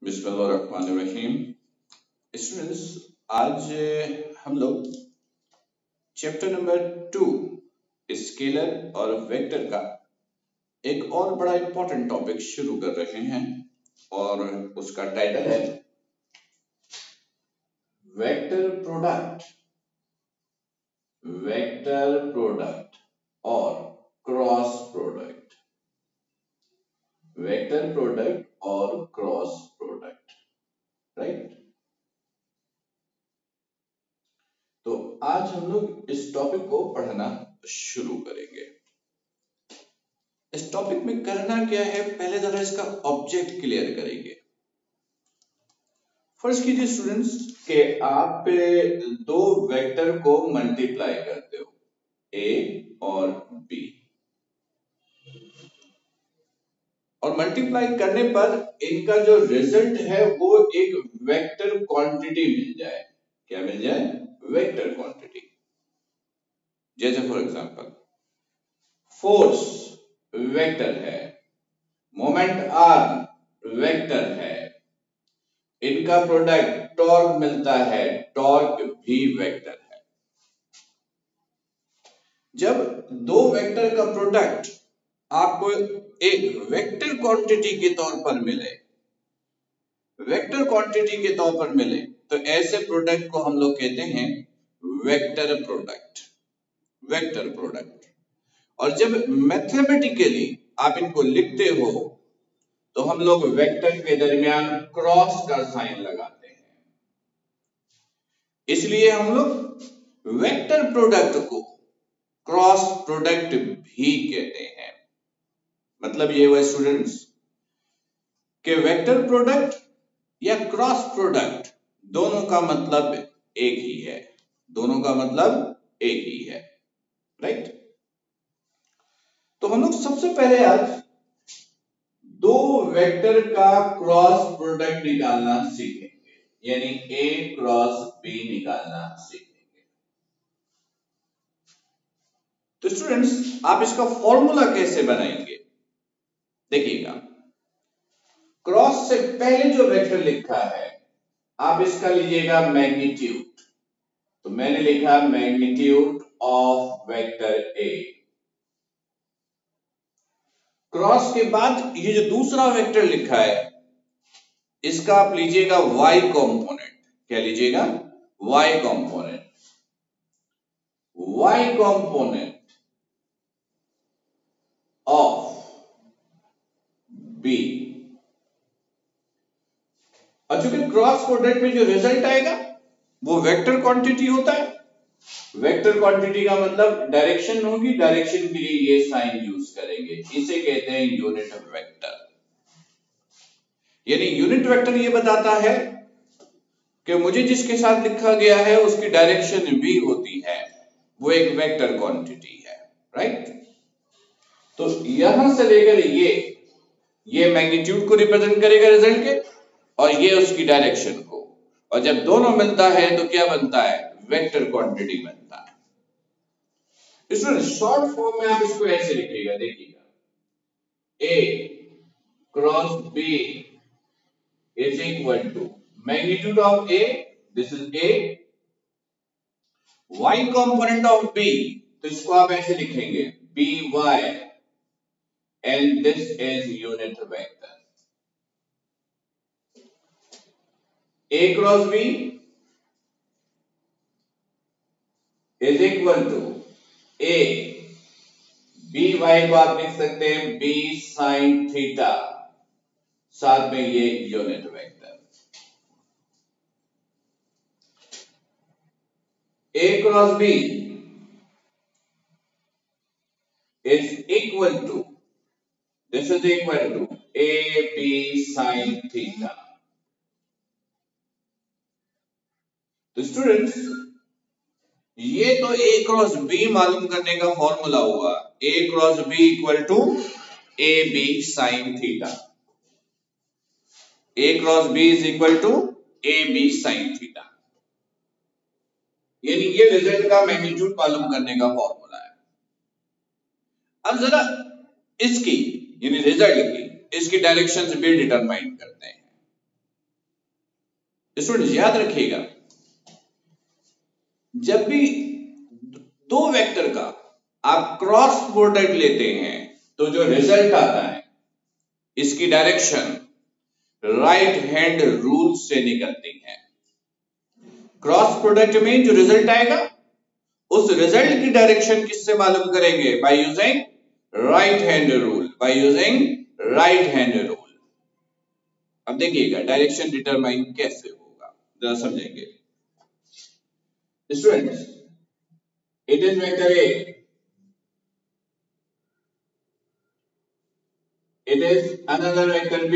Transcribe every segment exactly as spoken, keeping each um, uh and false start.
बिस्मिल्लाहिर्रहमानिर्रहीम। स्टूडेंट्स, आज हम लोग चैप्टर नंबर टू स्केलर और वेक्टर का एक और बड़ा इंपॉर्टेंट टॉपिक शुरू कर रहे हैं और उसका टाइटल है वेक्टर प्रोडक्ट वेक्टर प्रोडक्ट और क्रॉस प्रोडक्ट वेक्टर प्रोडक्ट और क्रॉस प्रोडक्ट राइट। तो आज हम लोग इस टॉपिक को पढ़ना शुरू करेंगे। इस टॉपिक में करना क्या है, पहले जरा इसका ऑब्जेक्ट क्लियर करेंगे। फर्स्ट कीजिए स्टूडेंट्स कि आप दो वेक्टर को मल्टीप्लाई करते हो, ए और बी, और मल्टीप्लाई करने पर इनका जो रिजल्ट है वो एक वेक्टर क्वांटिटी मिल जाए। क्या मिल जाए? Vector quantity. जैसे फॉर एग्जांपल फोर्स वेक्टर है, मोमेंट आर वेक्टर है, इनका प्रोडक्ट टॉर्क मिलता है, टॉर्क भी वेक्टर है। जब दो वेक्टर का प्रोडक्ट आपको एक वेक्टर क्वांटिटी के तौर पर मिले वेक्टर क्वांटिटी के तौर पर मिले तो ऐसे प्रोडक्ट को हम लोग कहते हैं वेक्टर प्रोडक्ट वेक्टर प्रोडक्ट। और जब मैथमेटिकली आप इनको लिखते हो तो हम लोग वेक्टर के दरमियान क्रॉस का साइन लगाते हैं, इसलिए हम लोग वेक्टर प्रोडक्ट को क्रॉस प्रोडक्ट भी कहते हैं। मतलब ये हुआ स्टूडेंट्स कि वेक्टर प्रोडक्ट या क्रॉस प्रोडक्ट दोनों का मतलब एक ही है, दोनों का मतलब एक ही है, राइट। तो हम लोग सबसे पहले आज दो वेक्टर का क्रॉस प्रोडक्ट निकालना सीखेंगे, यानी ए क्रॉस बी निकालना सीखेंगे। तो स्टूडेंट्स आप इसका फॉर्मूला कैसे बनाएंगे? देखिएगा, क्रॉस से पहले जो वेक्टर लिखा है आप इसका लीजिएगा मैग्नीट्यूड। तो मैंने लिखा magnitude of vector A. Cross के बाद ये जो दूसरा वेक्टर लिखा है इसका आप लीजिएगा y कंपोनेंट। क्या लीजिएगा? y component. y component of b। और चूंकि क्रॉस प्रोडक्ट में जो रिजल्ट आएगा वो वेक्टर क्वांटिटी होता है। वेक्टर क्वांटिटी का मतलब डायरेक्शन होगी, डायरेक्शन के लिए ये साइन यूज करेंगे, इसे कहते हैं यूनिट वेक्टर। यानी यूनिट वेक्टर ये बताता है कि मुझे जिसके साथ लिखा गया है उसकी डायरेक्शन भी होती है, वो एक वेक्टर क्वांटिटी है, राइट। तो यहां से लेकर ये ये मैग्नीट्यूड को रिप्रेजेंट करेगा रिजल्ट के, और ये उसकी डायरेक्शन को, और जब दोनों मिलता है तो क्या बनता है? वेक्टर क्वांटिटी बनता है। इसमें शॉर्ट फॉर्म में आप इसको ऐसे लिखिएगा, देखिएगा, A cross B is equal to magnitude of A, this is A, y component of b, तो इसको आप ऐसे लिखेंगे B Y, and this is unit vector. a cross b is equal to a, B Y को आप लिख सकते हैं b साइन थीटा, साथ में ये unit vector. a cross b is equal to, this is equal to A B sin theta। तो students ये तो A क्रॉस B मालूम करने का फॉर्मूला हुआ, A cross B equal to A B sin theta. A cross B is equal to A B sin theta, यानी ये result का मैग्नीट्यूड मालूम करने का फॉर्मूला है। अब जरा इसकी यानी रिजल्ट की इसकी डायरेक्शन भी डिटरमाइन करते हैं। स्टूडेंट्स याद रखिएगा, जब भी दो वेक्टर का आप क्रॉस प्रोडक्ट लेते हैं तो जो रिजल्ट आता है इसकी डायरेक्शन राइट हैंड रूल से निकलती है। क्रॉस प्रोडक्ट में जो रिजल्ट आएगा उस रिजल्ट की डायरेक्शन किससे मालूम करेंगे? By using right hand rule, by using right hand rule. अब देखिएगा डायरेक्शन डिटरमाइन कैसे होगा, जरा समझेंगे students. It is vector A, it is another vector B,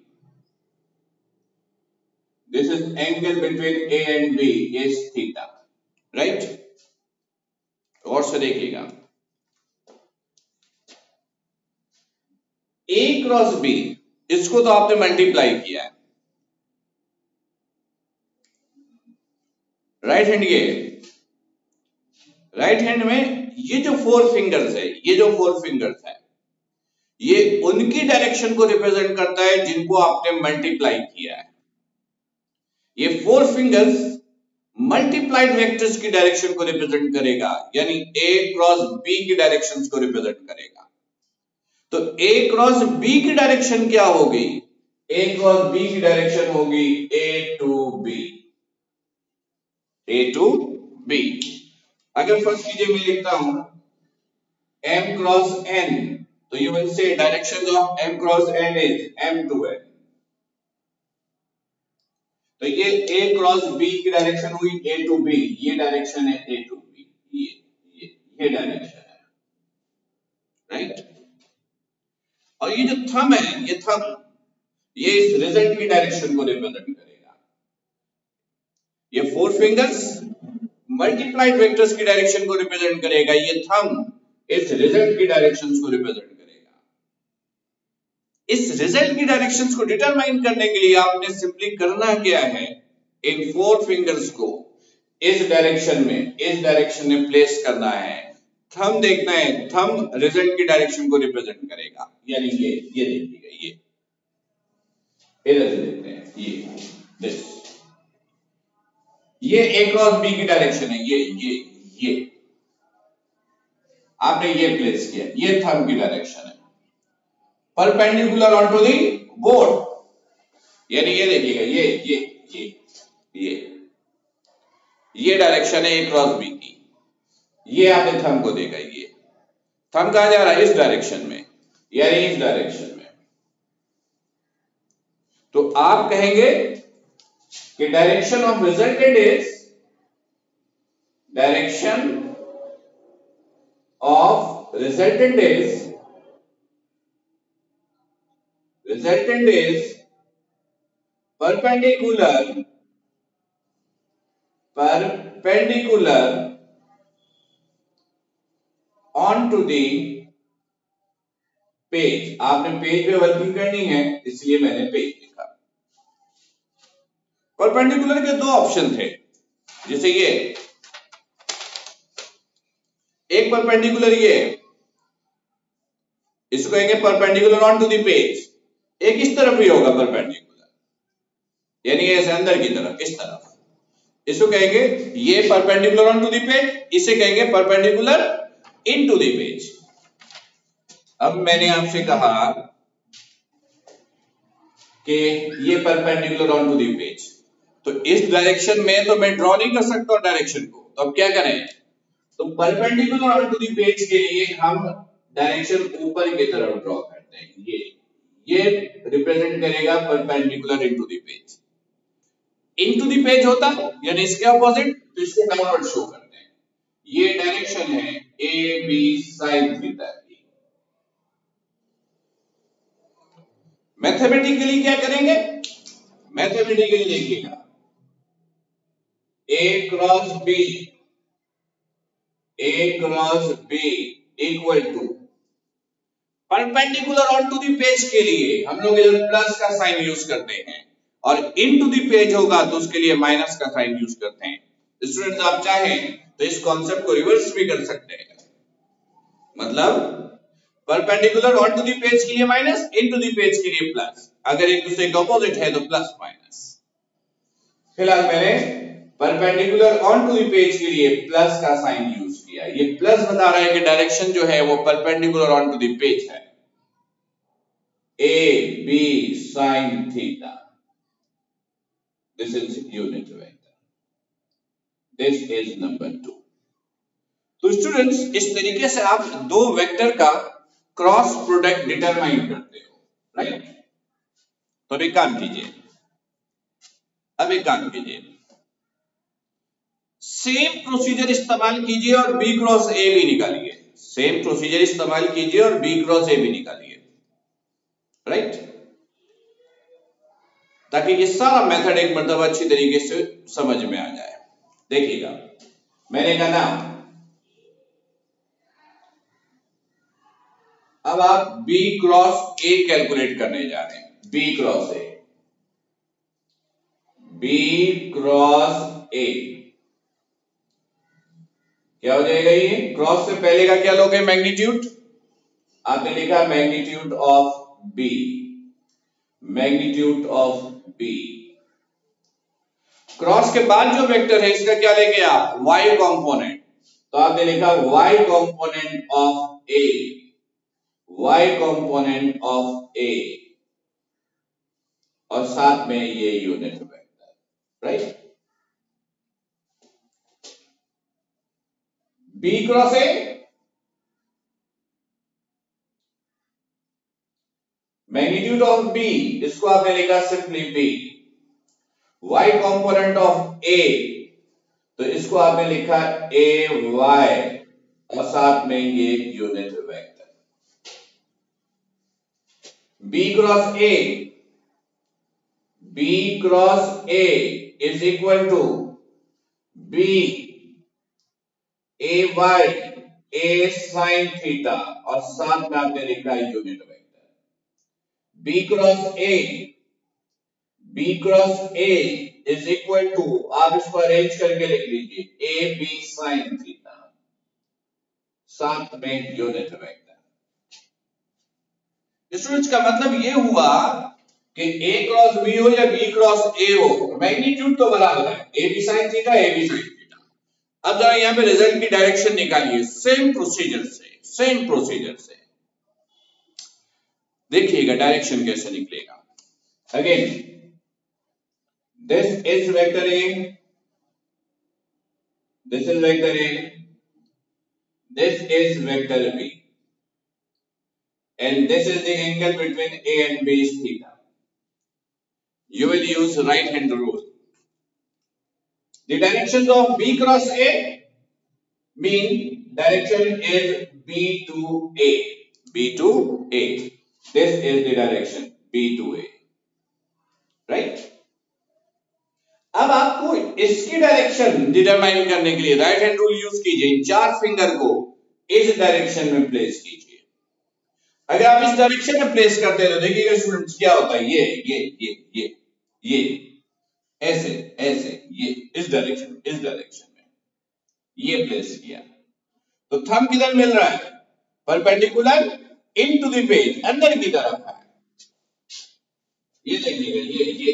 this is angle between A and B is theta, right? और से देखिएगा A cross B, इसको तो आपने मल्टीप्लाई किया है, राइट हैंड ये राइट हैंड में ये जो फोर फिंगर्स है, ये जो फोर फिंगर्स है ये उनकी डायरेक्शन को रिप्रेजेंट करता है जिनको आपने मल्टीप्लाई किया है। ये फोर फिंगर्स मल्टीप्लाइड वेक्टर्स की डायरेक्शन को रिप्रेजेंट करेगा, यानी A क्रॉस B की डायरेक्शंस को रिप्रेजेंट करेगा। तो A क्रॉस B की डायरेक्शन क्या होगी? A क्रॉस B की डायरेक्शन होगी A to B, A to B। अगर फर्स्ट कीजिए मैं लिखता हूं M क्रॉस N, तो you will say directions of M cross N is M to N। तो ये A क्रॉस B की डायरेक्शन हुई A to B, ये डायरेक्शन है A to B, ये ये ये डायरेक्शन है, राइट। और ये जो थंब है, ये थंब ये इस रिजल्ट की डायरेक्शन को रिप्रेजेंट करेगा। ये फोर फिंगर्स मल्टीप्लाइड वेक्टर्स की डायरेक्शन को रिप्रेजेंट करेगा, ये थंब इस रिजल्ट की डायरेक्शंस को रिप्रेजेंट करेगा। इस रिजल्ट की डायरेक्शंस को डिटरमाइन करने के लिए आपने सिंपली करना क्या है, इन फोर फिंगर्स को इस डायरेक्शन में इस डायरेक्शन में प्लेस करना है। थंब देखना है, थंब रिजल्ट की डायरेक्शन को रिप्रेजेंट करेगा, यानी ये ये देखिएगा, ये इधर से देखते हैं, ये दिस ये A क्रॉस B की डायरेक्शन है, ये ये ये आपने ये प्लेस किया, ये थंब की डायरेक्शन है, perpendicular on to the board, यानी ये देखिएगा ये ये ये ये ये डायरेक्शन है A क्रॉस B की, ये आपने थंब को देखा, ये थंब कहां जा रहा है? इस डायरेक्शन में, यानी इस डायरेक्शन में। तो आप कहेंगे कि direction of resultant is direction of resultant is resultant is perpendicular perpendicular onto the page. आपने पेज पे वर्किंग करनी है इसलिए मैंने पेज लिखा। परपेंडिकुलर के दो ऑप्शन थे, जैसे ये एक परपेंडिकुलर, ये इसको कहेंगे perpendicular on to the page. एक इस तरफ भी होगा परपेंडिकुलर, यानी ऐसे अंदर की तरफ, इस तरफ, इसको कहेंगे ये perpendicular on to the page, इसे कहेंगे परपेंडिकुलर इनटू द पेज। अब मैंने आपसे कहा कि ये perpendicular on to the page, तो इस डायरेक्शन में तो मैं ड्रॉ नहीं कर सकता डायरेक्शन को, तो अब क्या करें? तो perpendicular on to the page के लिए हम डायरेक्शन ऊपर की तरफ ड्रॉ करते हैं, ये ये रिप्रेजेंट करेगा perpendicular into the page. Into the page होता यानी इसके अपोजिट, तो इसको डाउनवर्ड शो करते हैं। ये डायरेक्शन है ए बी साइन थीटा की। मैथमेटिकली क्या करेंगे? मैथमेटिकली देखिएगा, A cross B A cross B equal to perpendicular on to the page के लिए हम लोग इधर प्लस का साइन यूज करते हैं, और इन टू द पेज होगा तो उसके लिए माइनस का साइन यूज करते हैं। स्टूडेंट्स आप चाहें तो इस कॉन्सेप्ट को रिवर्स भी कर सकते हैं, मतलब perpendicular on to the page के लिए minus, into the page के लिए प्लस। अगर एक दूसरे के ऑपोजिट है तो प्लस माइनस। फिलहाल मैंने perpendicular on to the page के लिए प्लस का साइन यूज किया। ये प्लस बता रहा है कि डायरेक्शन जो है वो perpendicular on to the page है। A B sine theta, this is unit vector, this is number two. तो स्टूडेंट्स, इस तरीके से आप दो वेक्टर का क्रॉस प्रोडक्ट डिटरमाइन करते हो, राइट। तो अब एक काम कीजिए, अब एक काम कीजिए, सेम प्रोसीजर इस्तेमाल कीजिए और बी क्रॉस ए भी निकालिए। सेम प्रोसीजर इस्तेमाल कीजिए और बी क्रॉस ए भी निकालिए, राइट, ताकि ये सारा मेथड एक मतलब अच्छी तरीके से समझ में आ जाए। देखिएगा, मैंने कहा ना, अब आप बी क्रॉस ए कैलकुलेट करने जा रहे हैं। B cross A, B cross A क्या हो जाएगा? ये क्रॉस से पहले का क्या लोगे? मैग्नीट्यूड। आपने लिखा magnitude of B, magnitude of B. Cross के बाद जो वेक्टर है इसका क्या लेंगे आप? y component. तो आपने लिखा y component of a, y component of a, और साथ में ये unit vector, right. b cross a, magnitude of b, इसको आपने लिखा simply b। y component of a, तो इसको आपने लिखा a y, और साथ में ये unit vector. b cross a, b cross a is equal to b a y a sine theta, और साथ में आपने लिखा unit vector. b cross a, b cross a is equal to, आप इसको अरेंज करके लिख लीजिए, ए बी साइन थीटा, साथ में यूनिट वेक्टर। स्टूडेंट्स, का मतलब ये हुआ कि a क्रॉस b हो या b क्रॉस a हो, मैग्नीट्यूड तो बराबर है, A B sine theta, A B sine theta. अब जरा यहां पे रिजल्ट की डायरेक्शन निकालिए, सेम प्रोसीजर से, सेम प्रोसीजर से देखिएगा डायरेक्शन कैसे निकलेगा। Again, this is vector A, this is vector A, this is vector B, and this is the angle between A and B is theta. You will use right hand rule. The directions of B cross A mean direction is B to A, B to A. This is the direction B to A, right? अब आपको इसकी direction determine करने के लिए right hand rule use कीजिए। चार finger को इस डायरेक्शन में प्लेस कीजिए। अगर आप इस डायरेक्शन में प्लेस करते हैं तो देखिएगा स्टूडेंट्स क्या होता है, ये ये ये ये ये ऐसे ऐसे, ये इस डायरेक्शन इस डायरेक्शन में ये प्लेस किया तो थंब किधर मिल रहा है? परपेंडिकुलर इनटू द पेज, अंदर की तरफ है। ये देखिएगा, ये ये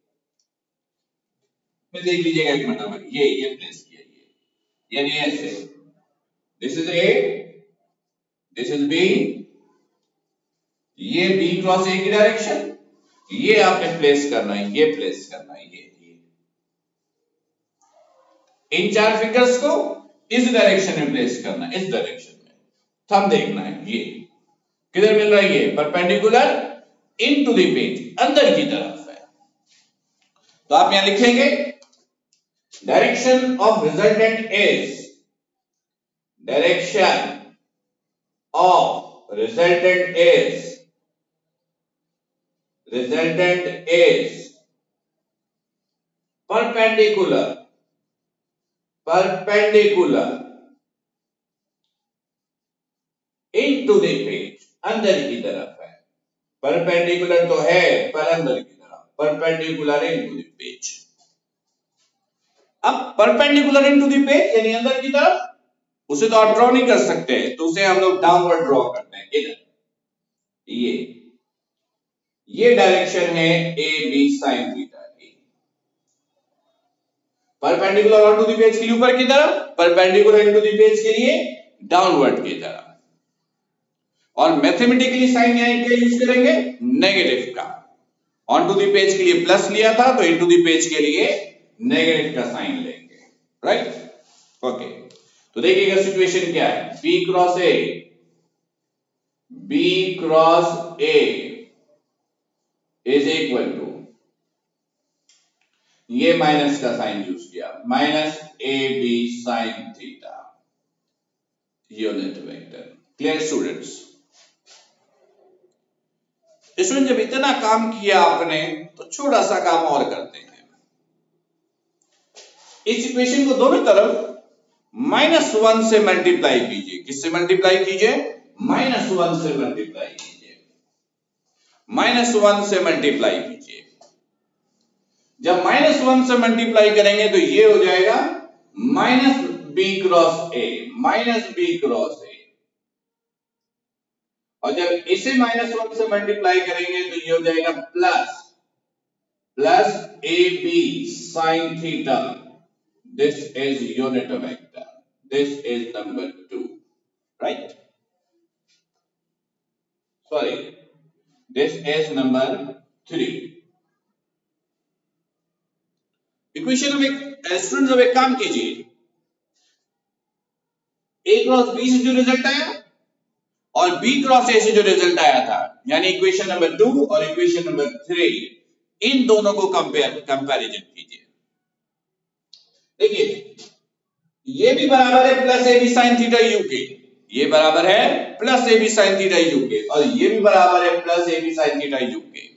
देख लीजिएगा एक मतलब, ये ये प्लेस किया, ये यानी ऐसे, this is A, this is B, ये बी क्रॉस ए की डायरेक्शन, ये आपने प्लेस करना है, ये प्लेस करना है, ये ये इन चार फिंगर्स को इस डायरेक्शन में प्लेस करना है, इस डायरेक्शन में थंब देखना है। ये किधर मिल रहा है? ये परपेंडिकुलर इनटू द पेज, अंदर की तरफ है। तो आप यहां लिखेंगे direction of resultant is, direction of resultant is, resultant is perpendicular, perpendicular into the page, अंदर की तरफ है। perpendicular तो है पर अंदर की तरफ, perpendicular into the page। अब परपेंडिकुलर इनटू द पेज यानी अंदर की तरफ, उसे तो आप ड्रॉ नहीं कर सकते, तो उसे हम लोग डाउनवर्ड ड्रॉ करते हैं। इधर ये ये डायरेक्शन है ए बी साइन थीटा की, perpendicular on to the page के लिए ऊपर की तरफ, परपेंडिकुलर इनटू द पेज के लिए डाउनवर्ड की तरफ। और मैथमेटिकली साइन यहां क्या यूज करेंगे, नेगेटिव का। ऑन टू द पेज के लिए प्लस लिया था तो इनटू द पेज के लिए नेगेटिव का साइन लेंगे, राइट। ओके, तो देखिएगा सिचुएशन क्या है, B cross A, B cross A is equal to, ये माइनस का साइन यूज किया, minus A B sine theta unit vector. Clear students? इसमें जब इतना काम किया आपने तो छोटा सा काम और करते हैं। इस इक्वेशन को दोनों तरफ माइनस वन से मल्टीप्लाई कीजिए। किससे मल्टीप्लाई कीजिए, माइनस वन से मल्टीप्लाई कीजिए, माइनस वन से मल्टीप्लाई कीजिए। जब माइनस वन से मल्टीप्लाई करेंगे तो ये हो जाएगा minus B cross A, minus B cross A. और जब इसे माइनस वन से मल्टीप्लाई करेंगे तो ये हो जाएगा plus plus A B sine theta. This is unit vector, this is number two, right. Sorry, this is number three. Equation में स्टूडेंट्स अब एक काम कीजिए, ए क्रॉस बी से जो रिजल्ट आया और बी क्रॉस ए से जो रिजल्ट आया था, यानी इक्वेशन नंबर टू और इक्वेशन नंबर थ्री, इन दोनों को कंपेयर कंपैरिजन कीजिए। देखिए, ये भी बराबर है plus A B sine theta U K, ये बराबर है plus A B sine theta U K, और ये भी बराबर है plus A B sine theta U के।